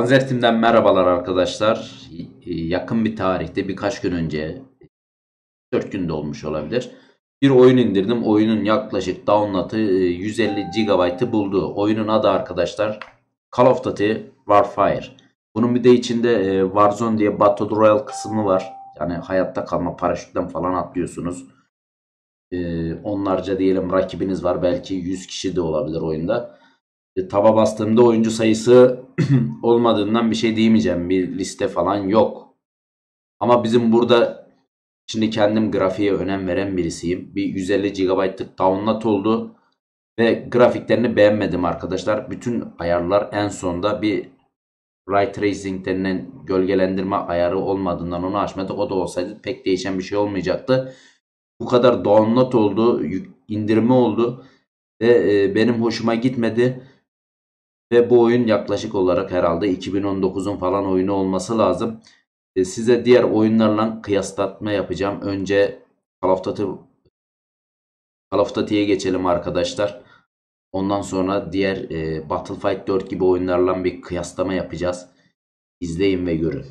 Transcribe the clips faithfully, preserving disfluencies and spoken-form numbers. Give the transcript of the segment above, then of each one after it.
Panzer merhabalar arkadaşlar. Yakın bir tarihte birkaç gün önce dört günde olmuş olabilir. Bir oyun indirdim. Oyunun yaklaşık download'ı yüz elli gigabaytı buldu. Oyunun adı arkadaşlar Call of Duty Warfare. Bunun bir de içinde e, Warzone diye Battle Royale kısmı var. Yani hayatta kalma paraşütten falan atlıyorsunuz. E, onlarca diyelim rakibiniz var. Belki yüz kişi de olabilir oyunda. E, taba bastığımda oyuncu sayısı olmadığından bir şey diyemeyeceğim. Bir liste falan yok. Ama bizim burada şimdi kendim grafiğe önem veren birisiyim. Bir yüz elli gigabaytlık download oldu. Ve grafiklerini beğenmedim arkadaşlar. Bütün ayarlar en sonda bir Ray Tracing denilen gölgelendirme ayarı olmadığından onu açmadık. O da olsaydı pek değişen bir şey olmayacaktı. Bu kadar download oldu, indirme oldu ve e, benim hoşuma gitmedi. Ve bu oyun yaklaşık olarak herhalde iki bin on dokuzun falan oyunu olması lazım. E, size diğer oyunlarla kıyaslatma yapacağım. Önce Call of Duty, Call of Duty'ye geçelim arkadaşlar. Ondan sonra diğer e, Battlefield dört gibi oyunlarla bir kıyaslama yapacağız. İzleyin ve görün.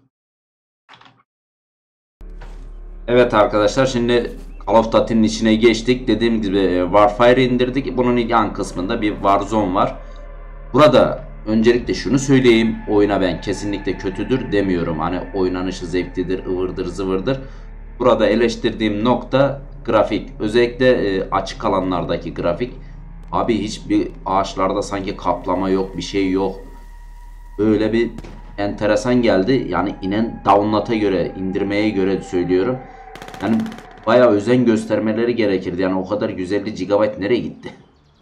Evet arkadaşlar, şimdi Call of Duty'nin içine geçtik. Dediğim gibi e, Warfare indirdik. Bunun yan kısmında bir Warzone var. Burada öncelikle şunu söyleyeyim. Oyuna ben kesinlikle kötüdür demiyorum. Hani oynanışı zevklidir, ıvırdır, zıvırdır. Burada eleştirdiğim nokta grafik. Özellikle e, açık alanlardaki grafik. Abi hiçbir ağaçlarda sanki kaplama yok, bir şey yok. Böyle bir enteresan geldi. Yani inen download'a göre, indirmeye göre söylüyorum. Yani bayağı özen göstermeleri gerekirdi. Yani o kadar yüz elli gigabayt nereye gitti?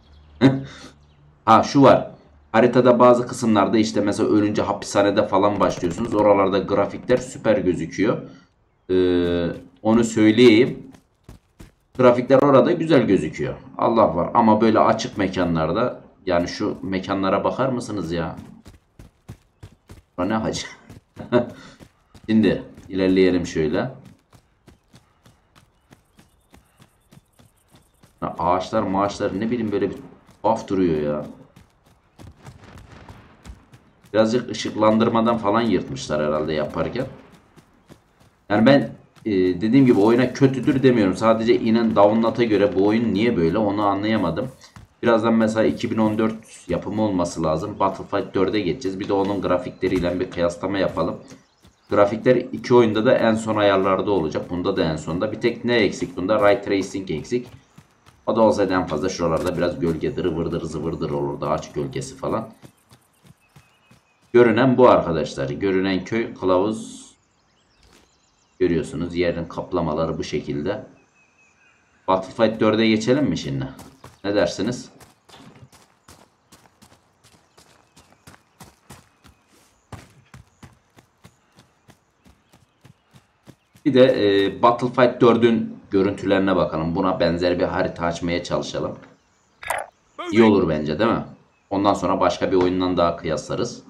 Ha şu var. Haritada bazı kısımlarda işte mesela ölünce hapishanede falan başlıyorsunuz. Oralarda grafikler süper gözüküyor. Ee, onu söyleyeyim. Grafikler orada güzel gözüküyor. Allah var. Ama böyle açık mekanlarda, yani şu mekanlara bakar mısınız ya? Bu ne hacı? Şimdi ilerleyelim şöyle. Ha, ağaçlar maaşlar ne bileyim böyle bir tuhaf duruyor ya. Birazcık ışıklandırmadan falan yırtmışlar herhalde yaparken. Yani ben e, dediğim gibi oyuna kötüdür demiyorum. Sadece inen download'a göre bu oyun niye böyle onu anlayamadım. Birazdan mesela iki bin on dört yapımı olması lazım. Battlefield dörde geçeceğiz. Bir de onun grafikleriyle bir kıyaslama yapalım. Grafikler iki oyunda da en son ayarlarda olacak. Bunda da en sonda. Bir tek ne eksik bunda? Ray Tracing eksik. O da olsaydı en fazla şuralarda biraz gölgedir, vırdır zıvırdır olurdu. Ağaç gölgesi falan. Görünen bu arkadaşlar. Görünen köy kılavuz. Görüyorsunuz yerin kaplamaları bu şekilde. Battlefield dörde geçelim mi şimdi? Ne dersiniz? Bir de e, Battlefield dördün görüntülerine bakalım. Buna benzer bir harita açmaya çalışalım. İyi olur bence değil mi? Ondan sonra başka bir oyundan daha kıyaslarız.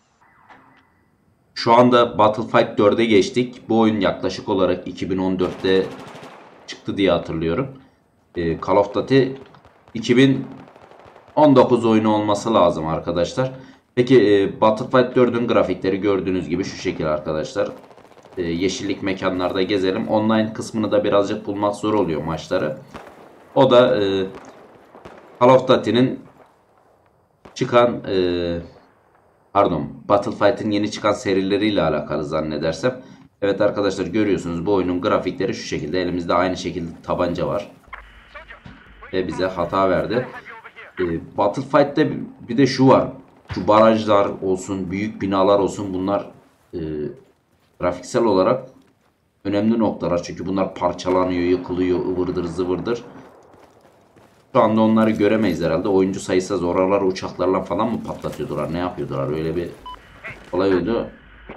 Şu anda Battlefield dörde geçtik. Bu oyun yaklaşık olarak iki bin on dörtte çıktı diye hatırlıyorum. E, Call of Duty iki bin on dokuz oyunu olması lazım arkadaşlar. Peki e, Battlefield dördün grafikleri gördüğünüz gibi şu şekil arkadaşlar. E, yeşillik mekanlarda gezelim. Online kısmını da birazcık bulmak zor oluyor maçları. O da e, Call of Duty'nin çıkan e, pardon Battlefield'in yeni çıkan serileriyle alakalı zannedersem. Evet arkadaşlar, görüyorsunuz bu oyunun grafikleri şu şekilde. Elimizde aynı şekilde tabanca var. Ve bize hata verdi. E, Battlefield'de bir de şu var. Şu barajlar olsun, büyük binalar olsun, bunlar e, grafiksel olarak önemli noktalar. Çünkü bunlar parçalanıyor, yıkılıyor, ıvırdır zıvırdır. Şu anda onları göremeyiz herhalde. Oyuncu sayısı az. Oraları uçaklarla falan mı patlatıyordular? Ne yapıyordular? Öyle bir olay oldu.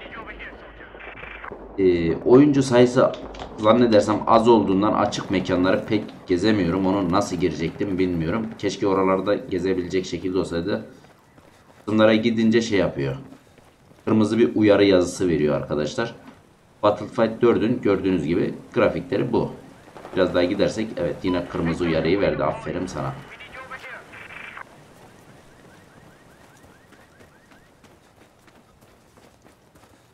E, oyuncu sayısı zannedersem az olduğundan açık mekanları pek gezemiyorum. Onu nasıl girecektim bilmiyorum. Keşke oralarda gezebilecek şekilde olsaydı. Bunlara gidince şey yapıyor. Kırmızı bir uyarı yazısı veriyor arkadaşlar. Battlefield dördün gördüğünüz gibi grafikleri bu. Biraz daha gidersek evet yine kırmızı uyarıyı verdi. Aferin sana.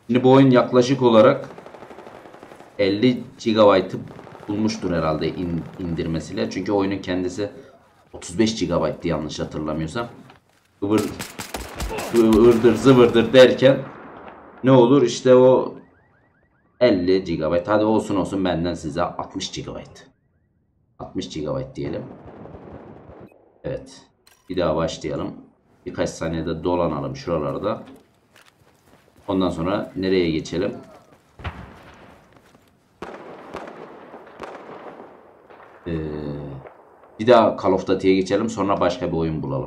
Şimdi bu oyun yaklaşık olarak elli gigabaytı bulmuştur herhalde in, indirmesiyle. Çünkü oyunun kendisi otuz beş gigabayttı yanlış hatırlamıyorsam. Ivır, ıvırdır zıvırdır derken ne olur işte o elli gigabayt, hadi olsun olsun benden size altmış gigabayt. altmış gigabayt diyelim. Evet. Bir daha başlayalım. Birkaç saniyede dolanalım şuralarda. Ondan sonra nereye geçelim? Ee, bir daha Call of Duty'ye geçelim. Sonra başka bir oyun bulalım.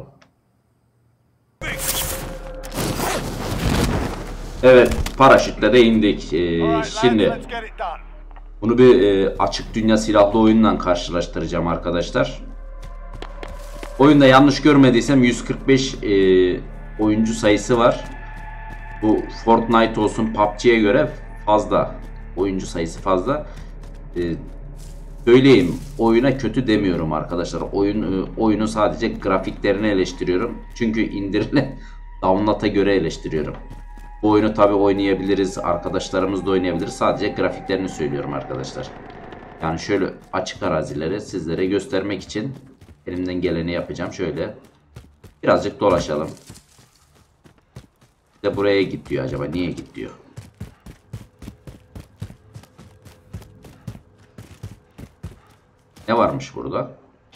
Evet. Paraşütle de indik. Ee, şimdi bunu bir e, açık dünya silahlı oyunla karşılaştıracağım arkadaşlar. Oyunda yanlış görmediysem yüz kırk beş e, oyuncu sayısı var. Bu Fortnite olsun P U B G'ye göre fazla. Oyuncu sayısı fazla. E, söyleyeyim, oyuna kötü demiyorum arkadaşlar. Oyun e, oyunu sadece grafiklerini eleştiriyorum. Çünkü indirile download'a göre eleştiriyorum. Bu oyunu tabi oynayabiliriz. Arkadaşlarımız da oynayabilir. Sadece grafiklerini söylüyorum arkadaşlar. Yani şöyle açık arazileri sizlere göstermek için elimden geleni yapacağım. Şöyle birazcık dolaşalım. De buraya git diyor, acaba niye git diyor. Ne varmış burada?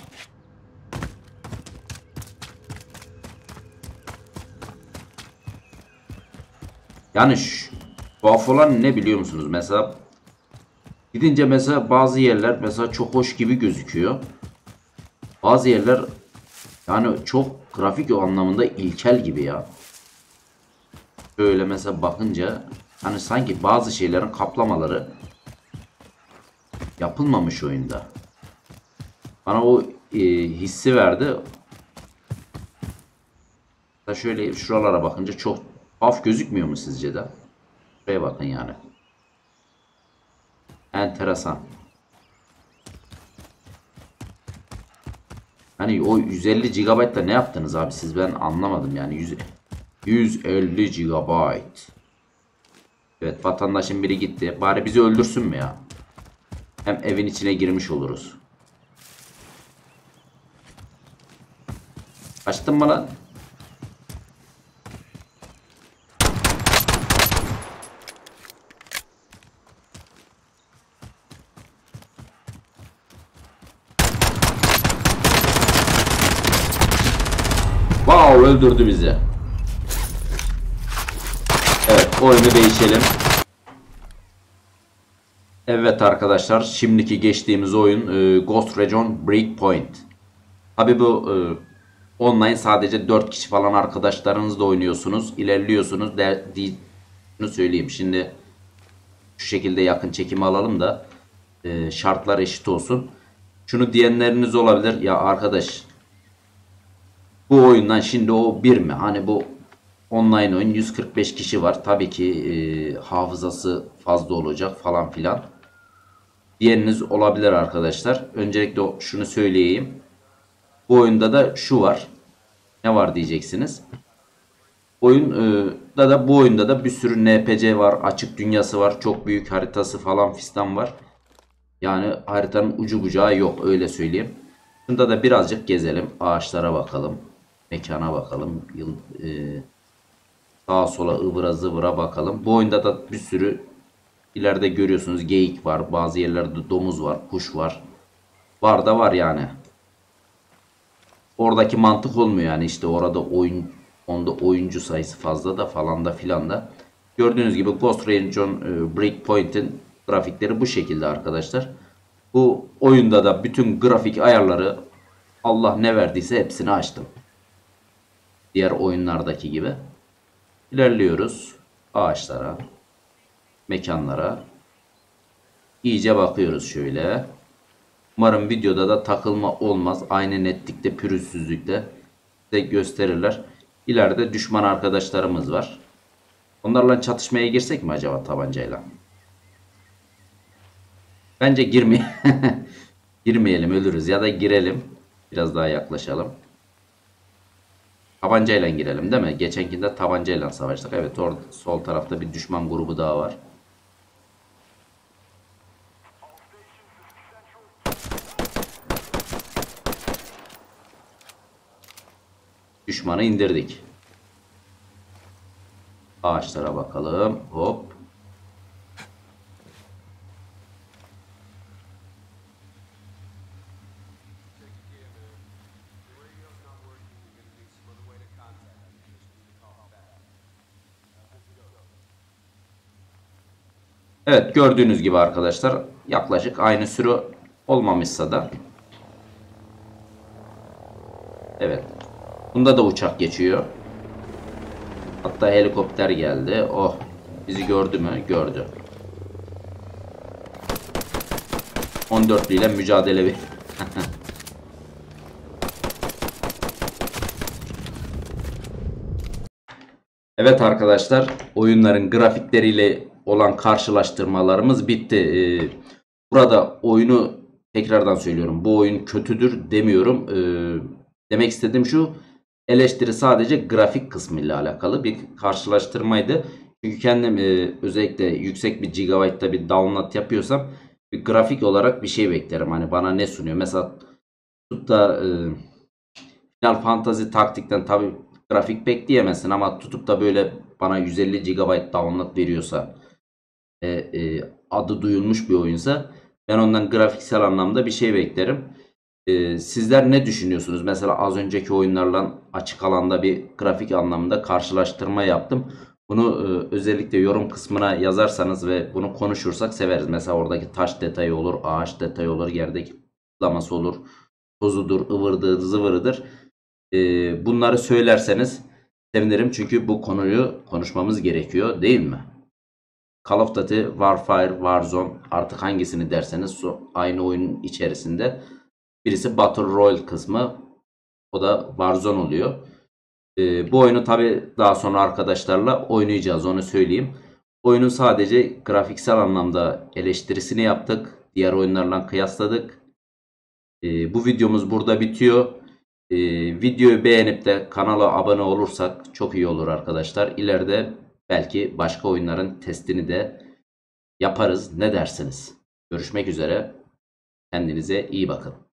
Yani şu tuhaf olan ne biliyor musunuz? Mesela gidince mesela bazı yerler mesela çok hoş gibi gözüküyor. Bazı yerler yani çok grafik o anlamında ilkel gibi ya. Böyle mesela bakınca hani sanki bazı şeylerin kaplamaları yapılmamış oyunda. Bana o e, hissi verdi. Da şöyle şuralara bakınca çok af gözükmüyor mu sizce de? Şuraya bakın yani. Enteresan. Hani o yüz elli gigabayt'ta ne yaptınız abi siz, ben anlamadım yani. yüz, yüz elli gigabayt. Evet, vatandaşın biri gitti. Bari bizi öldürsün mü ya? Hem evin içine girmiş oluruz. Açtın mı lan? Wow, öldürdü bizi. Evet, oyunu değişelim. Evet arkadaşlar, şimdiki geçtiğimiz oyun e, Ghost Recon Breakpoint. Tabi bu e, online sadece dört kişi falan arkadaşlarınızla oynuyorsunuz, ilerliyorsunuz de, de söyleyeyim. Şimdi şu şekilde yakın çekimi alalım da e, şartlar eşit olsun. Şunu diyenleriniz olabilir ya arkadaş, bu oyundan şimdi o bir mi? Hani bu online oyun, yüz kırk beş kişi var. Tabii ki e, hafızası fazla olacak falan filan diyeniniz olabilir arkadaşlar. Öncelikle şunu söyleyeyim. Bu oyunda da şu var. Ne var diyeceksiniz. Oyunda da bu oyunda da bir sürü N P C var. Açık dünyası var. Çok büyük haritası falan fistan var. Yani haritanın ucu bucağı yok, öyle söyleyeyim. Bunda da birazcık gezelim. Ağaçlara bakalım. Mekana bakalım. Yıl, e, sağa sola ıvıra zıvıra bakalım. Bu oyunda da bir sürü ileride görüyorsunuz geyik var. Bazı yerlerde domuz var. Kuş var. Var da var yani. Oradaki mantık olmuyor yani, işte orada oyun, onda oyuncu sayısı fazla da falan da filan da. Gördüğünüz gibi Ghost Recon Breakpoint'in grafikleri bu şekilde arkadaşlar. Bu oyunda da bütün grafik ayarları Allah ne verdiyse hepsini açtım. Diğer oyunlardaki gibi. İlerliyoruz ağaçlara, mekanlara. İyice bakıyoruz şöyle. Umarım videoda da takılma olmaz. Aynı netlikte, pürüzsüzlükte de gösterirler. İleride düşman arkadaşlarımız var. Onlarla çatışmaya girsek mi acaba tabancayla? Bence girmeyelim. Girmeyelim, ölürüz, ya da girelim. Biraz daha yaklaşalım. Tabancayla girelim değil mi? Geçenkinde tabancayla savaştık. Evet, orada sol tarafta bir düşman grubu daha var. Düşmanı indirdik. Ağaçlara bakalım. Hop. Evet, gördüğünüz gibi arkadaşlar yaklaşık aynı süre olmamışsa da evet. Bunda da uçak geçiyor. Hatta helikopter geldi. Oh. Bizi gördü mü? Gördü. on dörtlü ile mücadele bir. Evet arkadaşlar, oyunların grafikleriyle olan karşılaştırmalarımız bitti. Ee, burada oyunu tekrardan söylüyorum. Bu oyun kötüdür demiyorum. Ee, demek istediğim şu. Eleştiri sadece grafik kısmıyla alakalı bir karşılaştırmaydı. Çünkü kendim e, özellikle yüksek bir gigabyte'da bir download yapıyorsam bir grafik olarak bir şey beklerim. Hani bana ne sunuyor? Mesela tutup da e, Final Fantasy Taktik'ten tabi grafik bekleyemezsin ama tutup da böyle bana yüz elli gigabayt download veriyorsa e, e, adı duyulmuş bir oyunsa ben ondan grafiksel anlamda bir şey beklerim. E, sizler ne düşünüyorsunuz? Mesela az önceki oyunlarla açık alanda bir grafik anlamında karşılaştırma yaptım. Bunu e, özellikle yorum kısmına yazarsanız ve bunu konuşursak severiz. Mesela oradaki taş detayı olur, ağaç detayı olur, yerdeki patlaması olur, tozudur, ıvırdır, zıvırıdır. E, bunları söylerseniz sevinirim çünkü bu konuyu konuşmamız gerekiyor, değil mi? Call of Duty, Warfare, Warzone artık hangisini derseniz aynı oyunun içerisinde. Birisi Battle Royale kısmı. O da Warzone oluyor. Ee, bu oyunu tabi daha sonra arkadaşlarla oynayacağız, onu söyleyeyim. Oyunun sadece grafiksel anlamda eleştirisini yaptık. Diğer oyunlarla kıyasladık. Ee, bu videomuz burada bitiyor. Ee, videoyu beğenip de kanala abone olursak çok iyi olur arkadaşlar. İleride belki başka oyunların testini de yaparız. Ne dersiniz? Görüşmek üzere. Kendinize iyi bakın.